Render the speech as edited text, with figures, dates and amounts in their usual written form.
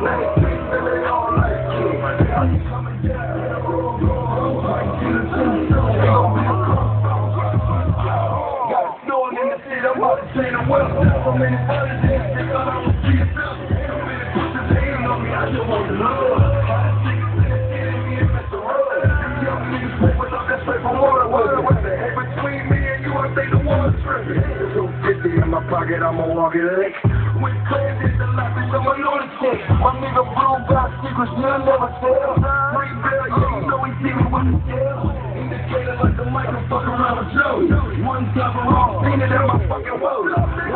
I'ma walk it lick. With clans in the life, bitch, I'm a lunatic. My nigga Blue got secrets, you'll never tell. Free Bell, yeah, you know he see me with the tail. Indicator like the mic, I'm fucking around with Joe. One time for all, seen it at my fucking woes.